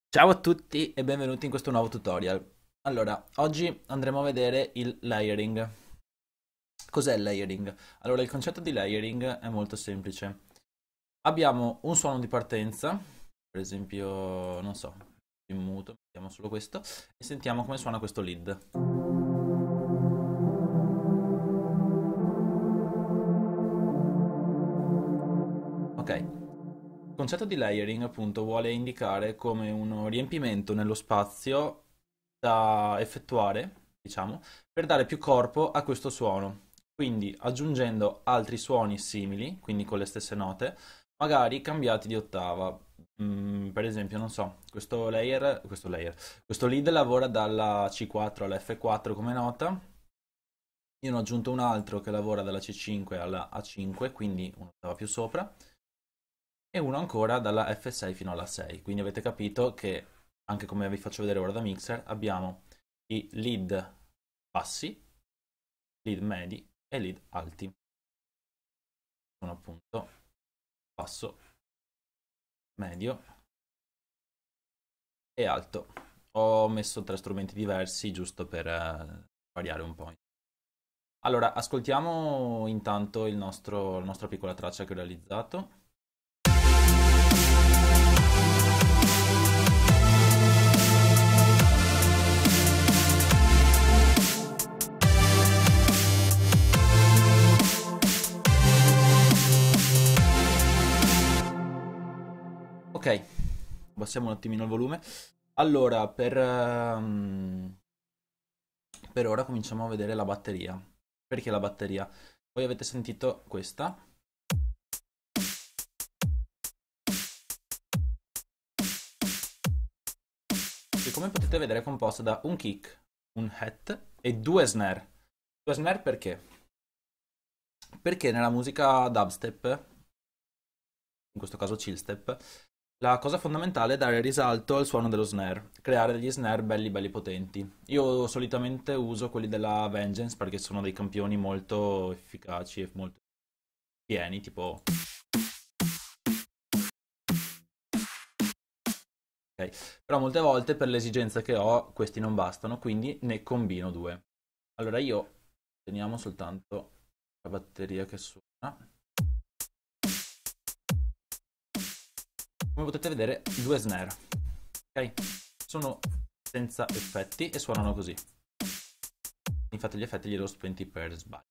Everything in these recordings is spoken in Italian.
Ciao a tutti e benvenuti in questo nuovo tutorial. Allora, oggi andremo a vedere il layering. Cos'è il layering? Allora, il concetto di layering è molto semplice. Abbiamo un suono di partenza, per esempio, non so, in muto, mettiamo solo questo, e sentiamo come suona questo lead. Ok, il concetto di layering appunto vuole indicare come un riempimento nello spazio da effettuare, diciamo, per dare più corpo a questo suono. Quindi aggiungendo altri suoni simili, quindi con le stesse note, magari cambiati di ottava. Per esempio, non so, questo lead lavora dalla C4 alla F4 come nota. Io ne ho aggiunto un altro che lavora dalla C5 alla A5, quindi un'ottava più sopra e uno ancora dalla F6 fino alla 6. Quindi avete capito che, anche come vi faccio vedere ora da mixer, abbiamo i lead bassi, lead medi e lead alti. Sono appunto basso, medio e alto. Ho messo tre strumenti diversi giusto per variare un po'. Allora, ascoltiamo intanto la nostra piccola traccia che ho realizzato. Ok, abbassiamo un attimino il volume. Allora, per ora cominciamo a vedere la batteria. Perché la batteria? Voi avete sentito questa, che come potete vedere è composta da un kick, un hat e due snare. Due snare perché? Perché nella musica dubstep, in questo caso chillstep, la cosa fondamentale è dare risalto al suono dello snare, creare degli snare belli belli potenti. Io solitamente uso quelli della Vengeance perché sono dei campioni molto efficaci e molto pieni, tipo... Ok. Però molte volte per l'esigenza che ho questi non bastano, quindi ne combino due. Allora io teniamo soltanto la batteria che suona. Come potete vedere, due snare. Ok? Sono senza effetti e suonano così. Infatti gli effetti glieli ho spenti per sbaglio.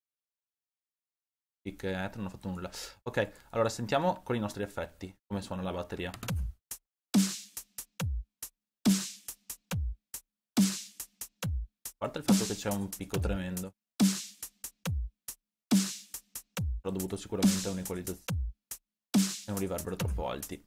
Kick e non ho fatto nulla. Ok, allora sentiamo con i nostri effetti come suona la batteria. A parte il fatto che c'è un picco tremendo, però dovuto sicuramente a un'equalizzazione e un riverbero troppo alti.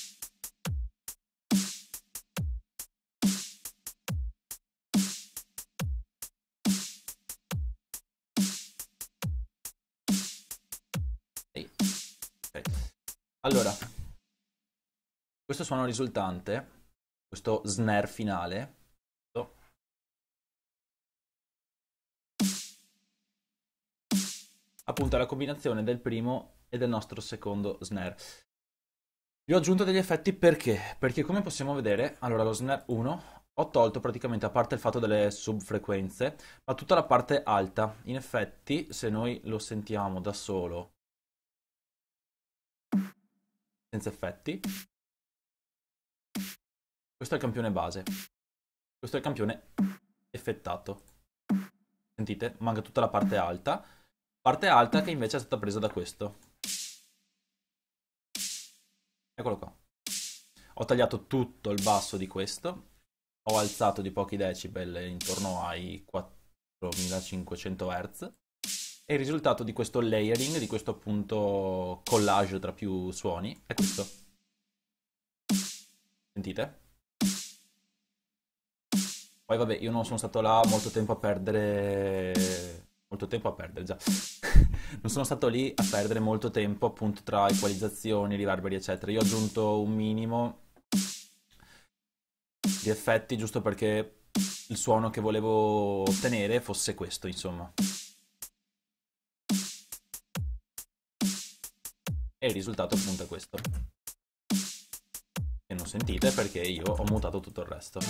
Ehi, ok. Allora, questo suono risultante, questo snare finale, appunto è la combinazione del primo e del nostro secondo snare. Io ho aggiunto degli effetti perché? Perché come possiamo vedere, allora lo snare 1 ho tolto praticamente, a parte il fatto delle subfrequenze, ma tutta la parte alta. In effetti, se noi lo sentiamo da solo, senza effetti, questo è il campione base, questo è il campione effettato. Sentite? Manca tutta la parte alta che invece è stata presa da questo. Eccolo qua. Ho tagliato tutto il basso di questo, ho alzato di pochi decibel intorno ai 4500 Hz e il risultato di questo layering, di questo appunto collage tra più suoni, è questo. Sentite? Poi vabbè, io non sono stato là molto tempo a perdere... Molto tempo a perdere, già. Non sono stato lì a perdere molto tempo appunto tra equalizzazioni, riverberi, eccetera. Io ho aggiunto un minimo di effetti giusto perché il suono che volevo ottenere fosse questo, insomma. E il risultato appunto è questo. Che non sentite perché io ho mutato tutto il resto.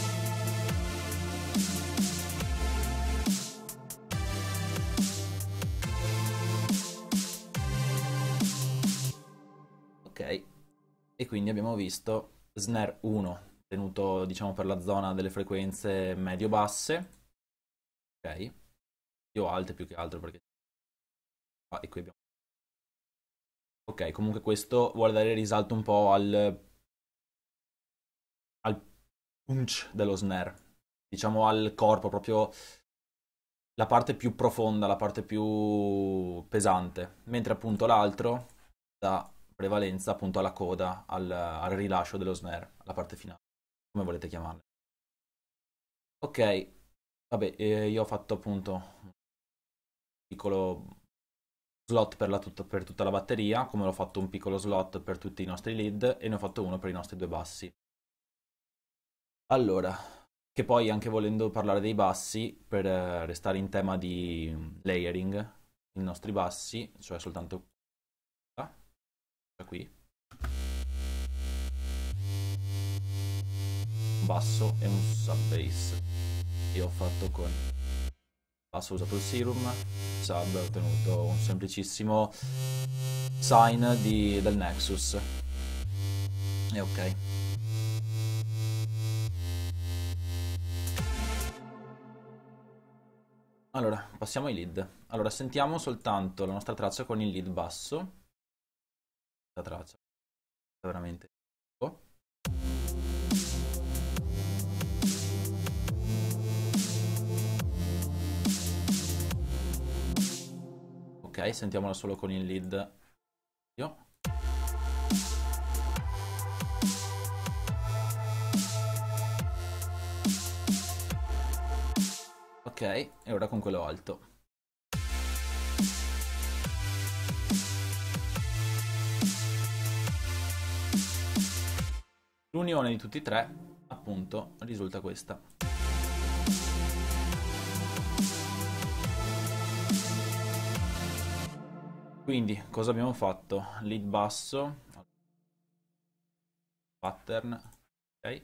Ok, e quindi abbiamo visto snare 1 tenuto diciamo per la zona delle frequenze medio-basse, ok, più alte più che altro perché... Ah, e qui abbiamo... Ok, comunque questo vuole dare risalto un po' al punch dello snare, diciamo al corpo, proprio la parte più profonda, la parte più pesante, mentre appunto l'altro dà prevalenza appunto alla coda, al rilascio dello snare, alla parte finale, come volete chiamarla. Ok, vabbè, io ho fatto appunto un piccolo slot per tutta la batteria, come ho fatto un piccolo slot per tutti i nostri lead e ne ho fatto uno per i nostri due bassi. Allora, che poi anche volendo parlare dei bassi, per restare in tema di layering, i nostri bassi, cioè soltanto qua, cioè qui, un basso e un sub bass. Io ho fatto con basso ho usato il serum, sub ho ottenuto un semplicissimo sign del Nexus. E ok. Allora, passiamo ai lead. Allora, sentiamo soltanto la nostra traccia con il lead basso. La traccia è veramente... Ok, sentiamola solo con il lead. Io. Ok, e ora con quello alto. L'unione di tutti e tre, appunto, risulta questa. Quindi, cosa abbiamo fatto? Lead basso, pattern, ok.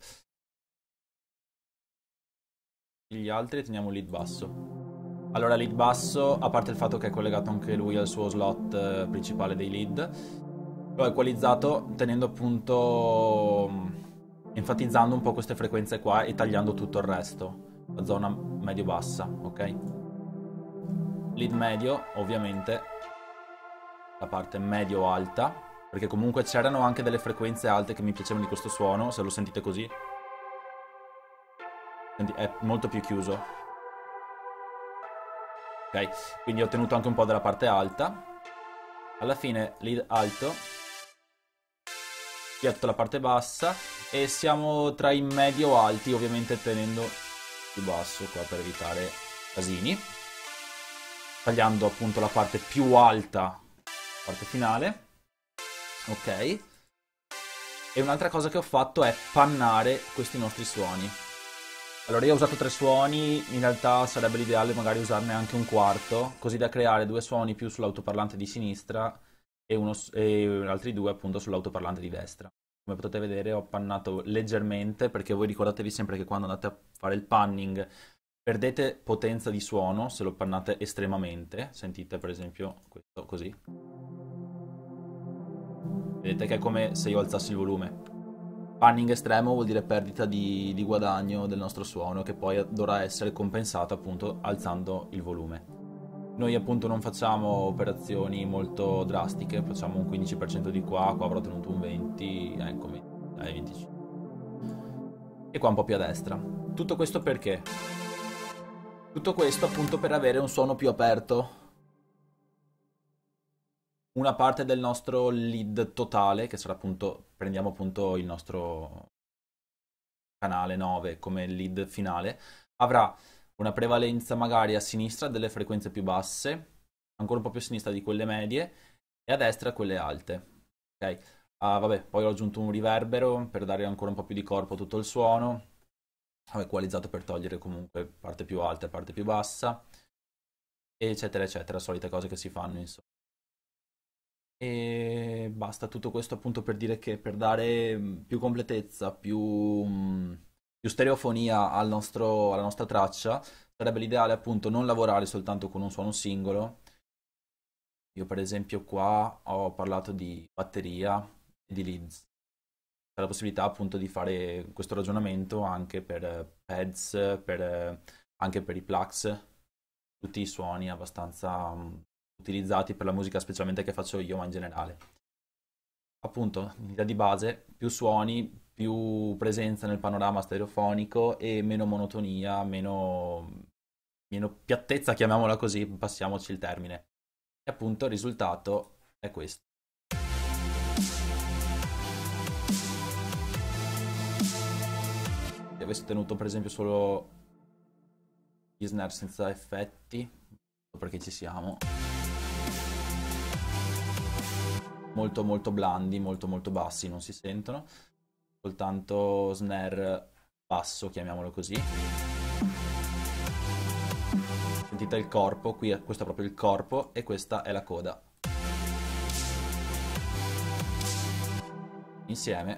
Gli altri teniamo lead basso. Allora, lead basso, a parte il fatto che è collegato anche lui al suo slot principale dei lead, l'ho equalizzato tenendo appunto, enfatizzando un po' queste frequenze qua e tagliando tutto il resto, la zona medio-bassa, ok? Lead medio, ovviamente, la parte medio-alta, perché comunque c'erano anche delle frequenze alte che mi piacevano di questo suono, se lo sentite così. È molto più chiuso. Ok, quindi ho tenuto anche un po' della parte alta. Alla fine lead alto, piatto la parte bassa e siamo tra i medio alti, ovviamente tenendo più basso qua per evitare casini, tagliando appunto la parte più alta, parte finale. Ok, e un'altra cosa che ho fatto è pannare questi nostri suoni. Allora io ho usato tre suoni, in realtà sarebbe l'ideale magari usarne anche un quarto, così da creare due suoni più sull'autoparlante di sinistra e altri due appunto sull'autoparlante di destra. Come potete vedere ho pannato leggermente, perché voi ricordatevi sempre che quando andate a fare il panning perdete potenza di suono se lo pannate estremamente. Sentite per esempio questo così. Vedete che è come se io alzassi il volume. Panning estremo vuol dire perdita di guadagno del nostro suono, che poi dovrà essere compensato appunto alzando il volume. Noi appunto non facciamo operazioni molto drastiche, facciamo un 15% di qua avrò tenuto un 20, ecco, 25. E qua un po' più a destra. Tutto questo perché? Tutto questo appunto per avere un suono più aperto. Una parte del nostro lead totale, che sarà appunto, prendiamo appunto il nostro canale 9 come lead finale, avrà una prevalenza magari a sinistra delle frequenze più basse, ancora un po' più a sinistra di quelle medie e a destra quelle alte. Ok? Ah, vabbè, poi ho aggiunto un riverbero per dare ancora un po' più di corpo a tutto il suono. Ho equalizzato per togliere comunque parte più alta e parte più bassa, eccetera, eccetera, solite cose che si fanno, insomma. E basta, tutto questo appunto per dire che per dare più completezza, più stereofonia alla nostra traccia, sarebbe l'ideale appunto non lavorare soltanto con un suono singolo. Io per esempio qua ho parlato di batteria e di leads. C'è la possibilità appunto di fare questo ragionamento anche per pads, anche per i plugs, tutti i suoni abbastanza utilizzati per la musica, specialmente che faccio io, ma in generale. Appunto, l'idea di base, più suoni, più presenza nel panorama stereofonico e meno monotonia, meno piattezza, chiamiamola così, passiamoci il termine. E appunto il risultato è questo. Se avessi tenuto per esempio solo gli snare senza effetti, perché ci siamo, molto molto blandi, molto molto bassi, non si sentono, soltanto snare basso, chiamiamolo così. Sentite il corpo, qui questo è proprio il corpo e questa è la coda. Insieme.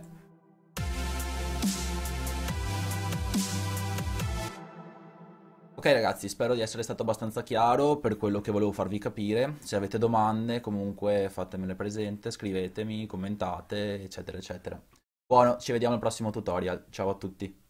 Ok ragazzi, spero di essere stato abbastanza chiaro per quello che volevo farvi capire. Se avete domande, comunque fatemele presente, scrivetemi, commentate, eccetera, eccetera. Buono, ci vediamo al prossimo tutorial. Ciao a tutti.